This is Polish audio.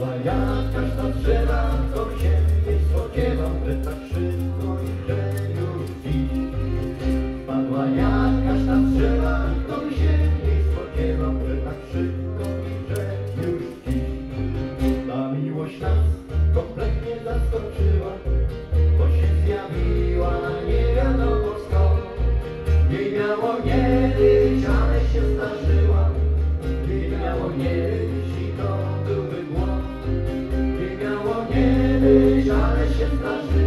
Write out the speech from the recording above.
jakaś ta drzewa, to się nie spodziewał, że tak szybko i że już dziś. Padła jakaś ta drzewa, to się nie spodziewał, że tak szybko i że już dziś. Ta miłość nas kompletnie zaskoczyła, bo się zjawiła nie wiadomo skąd. Nie miało nie być, ale się zdarzyła. Nie miało nie być i to byłby błąd. Nie miało nie być, ale się zdarzyło.